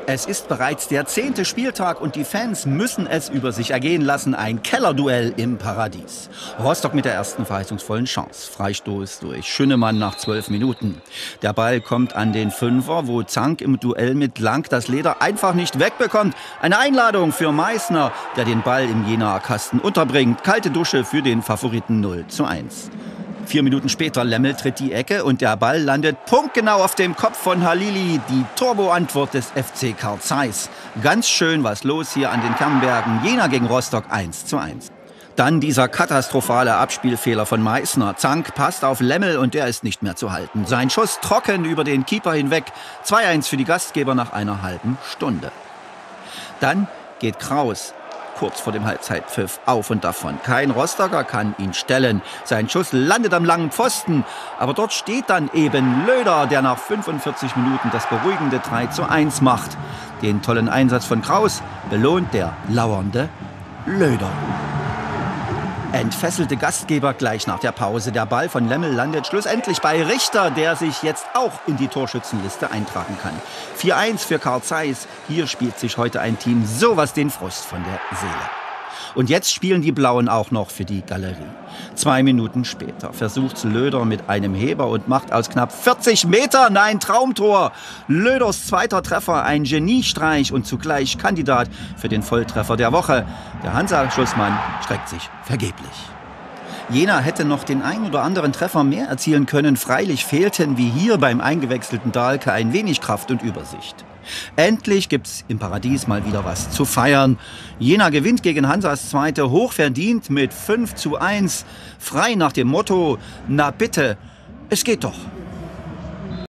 Es ist bereits der 10. Spieltag und die Fans müssen es über sich ergehen lassen. Ein Kellerduell im Paradies. Rostock mit der ersten verheißungsvollen Chance. Freistoß durch Schünemann nach 12 Minuten. Der Ball kommt an den Fünfer, wo Zank im Duell mit Lang das Leder einfach nicht wegbekommt. Eine Einladung für Meißner, der den Ball im Jenaer Kasten unterbringt. Kalte Dusche für den Favoriten 0:1. 4 Minuten später, Lemmel tritt die Ecke und der Ball landet punktgenau auf dem Kopf von Halili. Die Turbo-Antwort des FC Carl Zeiss. Ganz schön was los hier an den Kernbergen. Jena gegen Rostock 1:1. Dann dieser katastrophale Abspielfehler von Meißner. Zank passt auf Lemmel und der ist nicht mehr zu halten. Sein Schuss trocken über den Keeper hinweg. 2:1 für die Gastgeber nach einer halben Stunde. Dann geht Kraus kurz vor dem Halbzeitpfiff auf und davon. Kein Rostocker kann ihn stellen. Sein Schuss landet am langen Pfosten. Aber dort steht dann eben Löder, der nach 45 Minuten das beruhigende 3:1 macht. Den tollen Einsatz von Kraus belohnt der lauernde Löder. Entfesselte Gastgeber gleich nach der Pause. Der Ball von Lemmel landet schlussendlich bei Richter, der sich jetzt auch in die Torschützenliste eintragen kann. 4:1 für Carl Zeiss. Hier spielt sich heute ein Team sowas den Frust von der Seele. Und jetzt spielen die Blauen auch noch für die Galerie. 2 Minuten später versucht Löder mit einem Heber und macht aus knapp 40 Metern ein Traumtor. Löders zweiter Treffer, ein Geniestreich und zugleich Kandidat für den Volltreffer der Woche. Der Hansa-Schussmann streckt sich vergeblich. Jena hätte noch den ein oder anderen Treffer mehr erzielen können. Freilich fehlten wie hier beim eingewechselten Dahlke ein wenig Kraft und Übersicht. Endlich gibt's im Paradies mal wieder was zu feiern. Jena gewinnt gegen Hansas Zweite hochverdient mit 5:1. Frei nach dem Motto, na bitte, es geht doch.